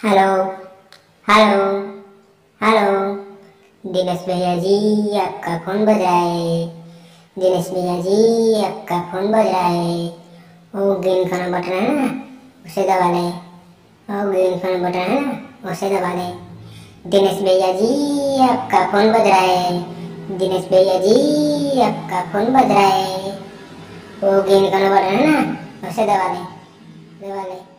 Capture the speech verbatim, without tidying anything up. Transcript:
Hello hello hello. Dinesh भैया जी, आपका phone बज रहा है। दिनेश भैया जी, आपका फोन बज रहा है। वो ग्रीन कलर बटन है ना, उसे दबा ले। वो ग्रीन कलर बटन है ना, उसे दबा ले। दिनेश भैया जी, आपका फोन बज रहा है। दिनेश भैया जी, आपका फोन बज रहा है। वो ग्रीन कलर बटन है ना, उसे दबा ले, दबा ले।